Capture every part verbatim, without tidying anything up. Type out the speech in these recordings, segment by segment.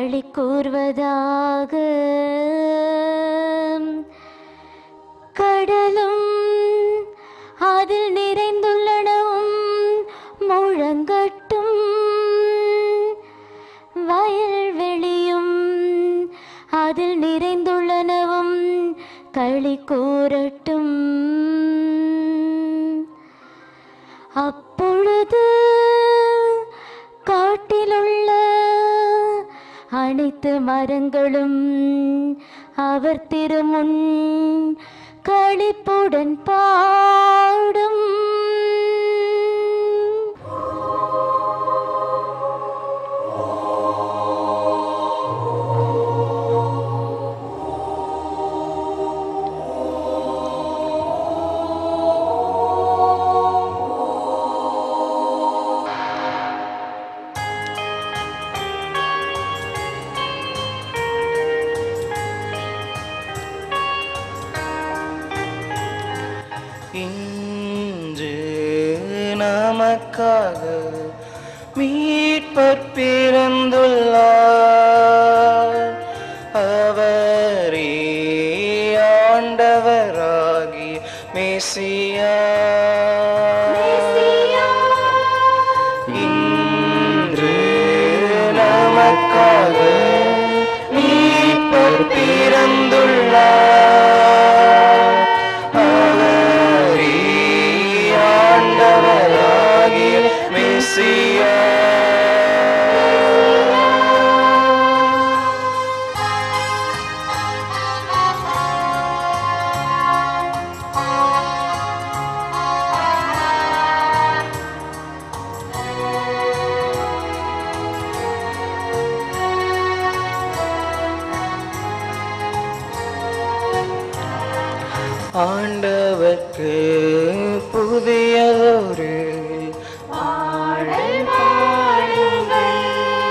களி கூர்வதாக கடலும் அதில் நிறைந்துள்ளனவும் முழங்கட்டும், வயல்வெளியும் அதில் நிறைந்துள்ளனவும் களி கூறட்டும். அப்பொழுது காட்டிலுள்ள அனைத்து மரங்களும் அவர் திருமுன் களிப்புடன் பாடும். இன்று நமக்காக மீட்பர் பிறந்துள்ளார். அவரே ஆண்டவராகி மெசியா. இன்று நமக்காக மீட்பர் பிறந்துள்ளார். ஆண்டவர்க்கு புதியதொரு பாடல் பாடுங்கள்.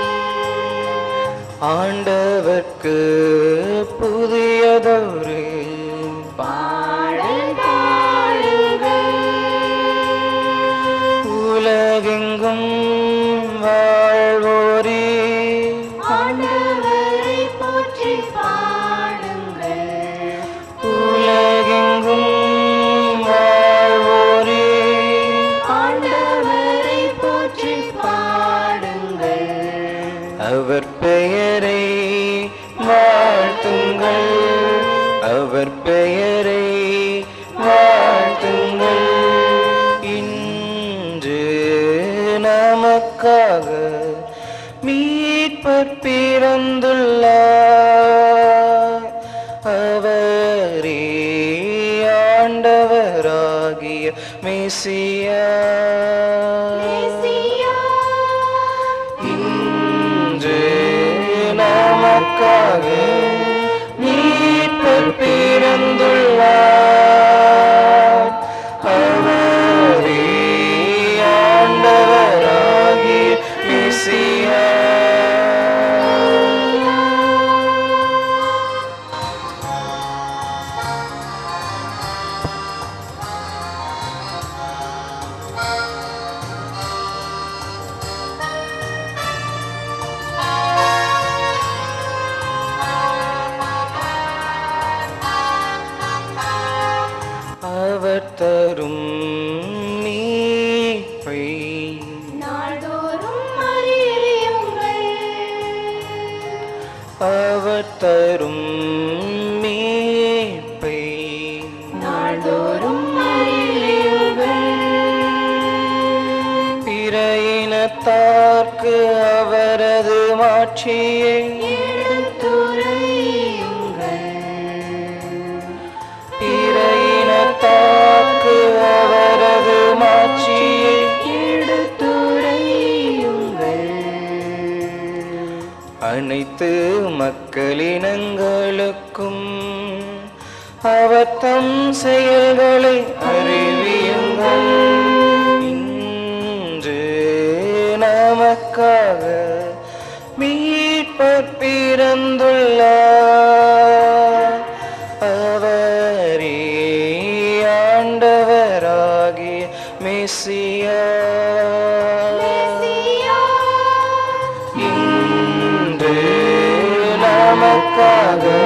ஆண்டவர்க்கு புதியதொரு பாடல் பாடுங்கள். உலகெங்கும் வாழ்வோரே ஆண்டவரை போற்றி பாடுங்கள். உலகெங்கும் வாழ்வோரே ஆண்டவரை போற்றி பாடுங்கள். அவர் பெயரை வாழ்த்துங்கள். அவர் பெயரை வாழ்த்துங்கள். இன்று நமக்காக மீட்பர் பிறந்துள்ளார். அவரே ஆண்டவராகிய மெசியா. இன்று நமக்காக மீட்பர் பிறந்துள்ளார். அவரே ஆண்டவராகிய மெசியா. அவர் தரும் மீட்பை நாள்தோறும் அறியுங்கள். அவர் தரும் மீட்பை நாள்தோறும் அறியுங்கள். பிற இனத்தார்க்கு அவரது மாட்சியை எடுத்துரையுங்கள். பிற இனத்தார்க்கு அவரது மாட்சியை எடுத்துரையுங்கள். அனைத்து மக்களினங்களுக்கும் அவர் தம் செயல்களை அறிவியுங்கள். இன்று நமக்காக மீட்பர் பிறந்துள்ளார். அவரே ஆண்டவராகிய மெசியா. இன்று எனக்காக